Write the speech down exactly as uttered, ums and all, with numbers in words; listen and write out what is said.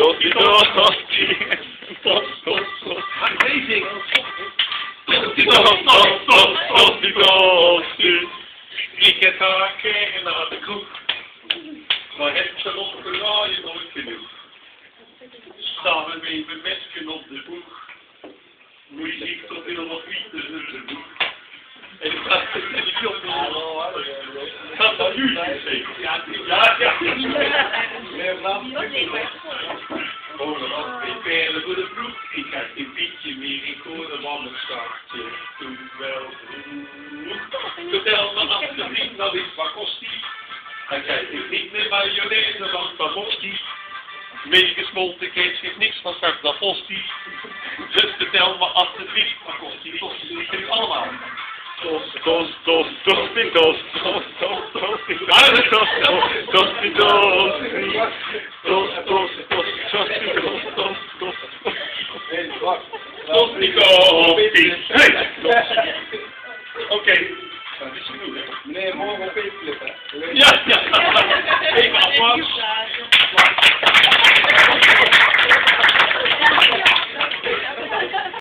tosti, tosti. Tost, tost, tost. Ga ik zingen? Tosti, tost, tost, tost, tosti, tosti. Ik heb haar gekregen naar de kroeg. Maar heb ze nog verraaien nooit genoeg. Staan we met mijn mesken op de boeg. Muziek tot helemaal niet de boeg. En ik ga het niet op de boeg. Gaat dat nu zeker? Ja, ja, ja. Oh, wat preparen voor de vroeg. Ik had een beetje meer, ik hoorde een wandelstaartje. Toen wel. Vertel me alsjeblieft nog eens, wat kost die? Dan krijg ik niet meer mayonaise, want wat kost die? Meegesmolten ketchup, niks van straks, dat kost die. Dus vertel me alsjeblieft, wat kost die? Kost die, ik ken u allemaal. Tost, tost, tost, tosti, tost, tost, tost, tosti, tost, tost, tosti, tosti, tost, tost, tost, tosti, tost, tost, tost, tosti, tosti. Oké, dat is genoeg, hè? Meneer, morgen op Pinkflip, hè? Ja, ja. Even apart.